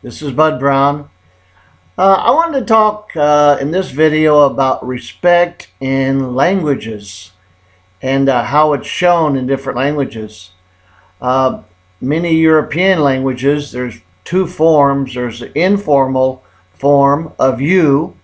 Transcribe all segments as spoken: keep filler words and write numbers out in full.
This is Bud Brown. Uh, I wanted to talk uh, in this video about respect in languages and uh, how it's shown in different languages. Uh, many European languages, there's two forms. There's the informal form of you,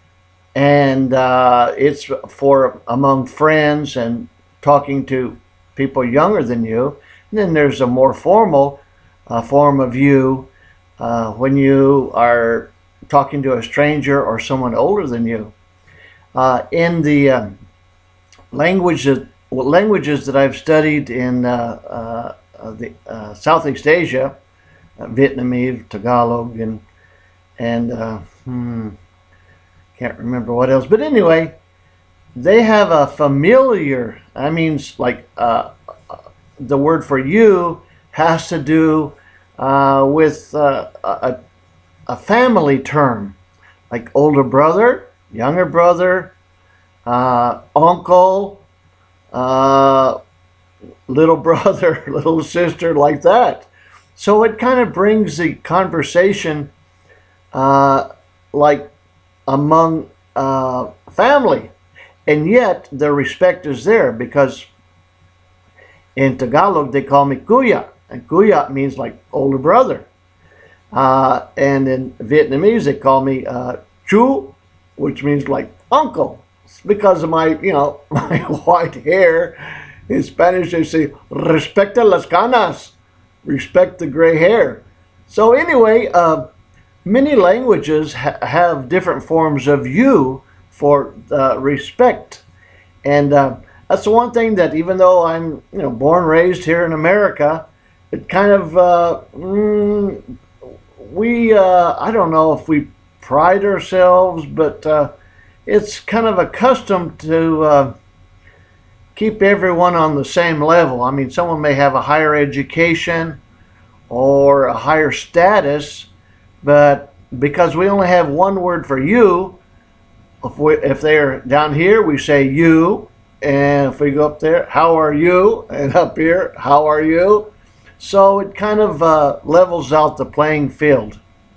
and uh, it's for among friends and talking to people younger than you. And then there's a more formal uh, form of you uh, when you are talking to a stranger or someone older than you. Uh, in the uh, languages, well, languages that I've studied in uh, uh, the uh, Southeast Asia, uh, Vietnamese, Tagalog, and and uh, hmm, can't remember what else. But anyway, they have a familiar. I mean, like uh, the word for you has to do uh, with uh, a, a family term, like older brother, younger brother, uh, uncle, uh, little brother, little sister, like that. So it kind of brings the conversation uh, like among uh, family. And yet the respect is there, because in Tagalog they call me kuya, and kuya means like older brother. Uh, and in Vietnamese they call me uh, chu, which means like uncle. It's because of my, you know, my white hair. In Spanish they say respecta las canas, respect the gray hair. So anyway, uh, many languages ha have different forms of you for uh, respect, and uh, that's the one thing that, even though I'm, you know, born raised here in America, it kind of uh, mm, we uh, I don't know if we pride ourselves, but uh, it's kind of accustomed to uh, keep everyone on the same level. I mean, someone may have a higher education or a higher status, but because we only have one word for you, if, we, if they're down here, we say you, and if we go up there, how are you? And up here, how are you? So it kind of uh, levels out the playing field.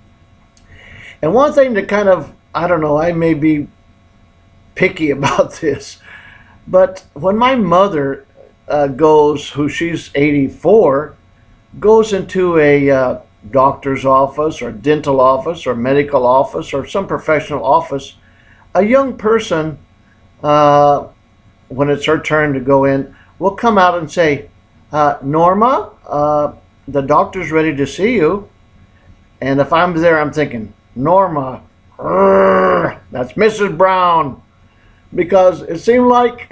And one thing that kind of, I don't know, I may be picky about this, but when my mother uh, goes, who she's eighty-four, goes into a uh, doctor's office or dental office or medical office or some professional office, a young person, uh, when it's her turn to go in, will come out and say, uh, Norma, uh, the doctor's ready to see you. And if I'm there, I'm thinking, Norma, rrr, that's Missus Brown, because it seemed like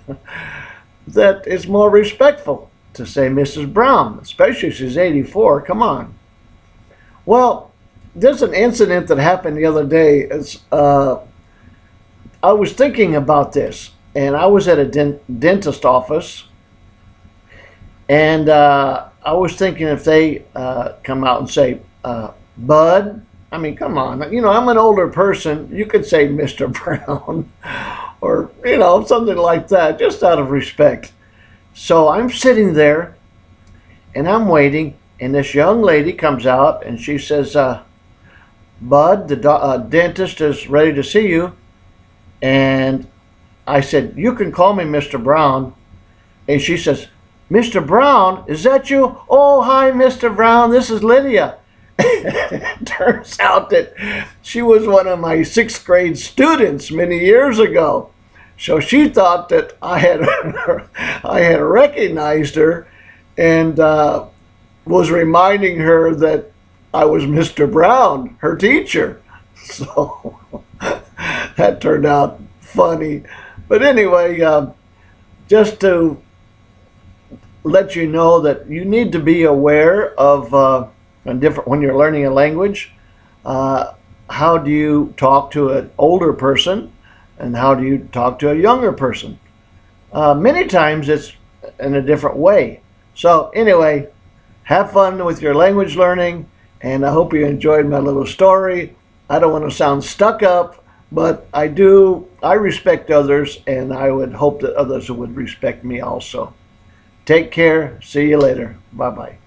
that it's more respectful to say Missus Brown, especially if she's eighty-four. Come on. Well, there's an incident that happened the other day. It's, uh, I was thinking about this, and I was at a dent dentist office, and uh, I was thinking, if they uh, come out and say, uh, Bud, I mean, come on, you know, I'm an older person. You could say Mister Brown or, you know, something like that, just out of respect. So I'm sitting there, and I'm waiting, and this young lady comes out, and she says, uh, Bud, the do uh, dentist is ready to see you. And I said, you can call me Mister Brown. And she says, Mister Brown, is that you? Oh, hi, Mister Brown, this is Lydia. It turns out that she was one of my sixth grade students many years ago. So she thought that I had I had recognized her, and uh, was reminding her that I was Mister Brown, her teacher. So that turned out funny. But anyway, uh, just to let you know that you need to be aware of uh, a different, when you're learning a language, uh, how do you talk to an older person and how do you talk to a younger person? Uh, many times it's in a different way. So anyway, have fun with your language learning, and I hope you enjoyed my little story. I don't want to sound stuck up, but I do, I respect others, and I would hope that others would respect me also. Take care. See you later. Bye-bye.